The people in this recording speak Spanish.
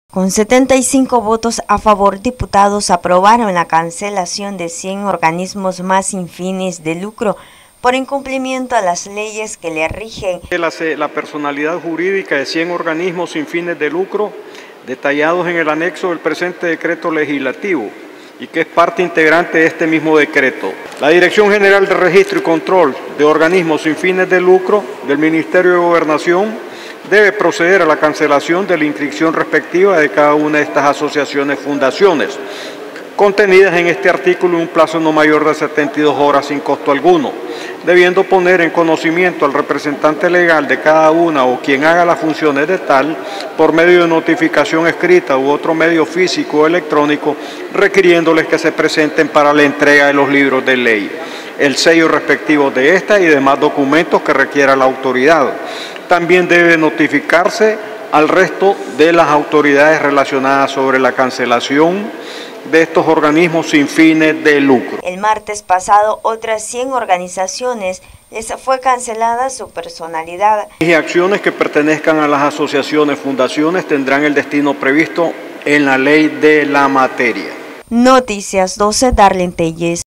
Con 75 votos a favor, diputados aprobaron la cancelación de 100 organismos más sin fines de lucro por incumplimiento a las leyes que le rigen. La personalidad jurídica de 100 organismos sin fines de lucro detallados en el anexo del presente decreto legislativo y que es parte integrante de este mismo decreto. La Dirección General de Registro y Control de Organismos sin fines de lucro del Ministerio de Gobernación debe proceder a la cancelación de la inscripción respectiva de cada una de estas asociaciones fundaciones, contenidas en este artículo en un plazo no mayor de 72 horas sin costo alguno, debiendo poner en conocimiento al representante legal de cada una o quien haga las funciones de tal, por medio de notificación escrita u otro medio físico o electrónico, requiriéndoles que se presenten para la entrega de los libros de ley, el sello respectivo de esta y demás documentos que requiera la autoridad. También debe notificarse al resto de las autoridades relacionadas sobre la cancelación de estos organismos sin fines de lucro. El martes pasado, otras 100 organizaciones les fue cancelada su personalidad. Y acciones que pertenezcan a las asociaciones, fundaciones, tendrán el destino previsto en la ley de la materia. Noticias 12, Darlene Telles.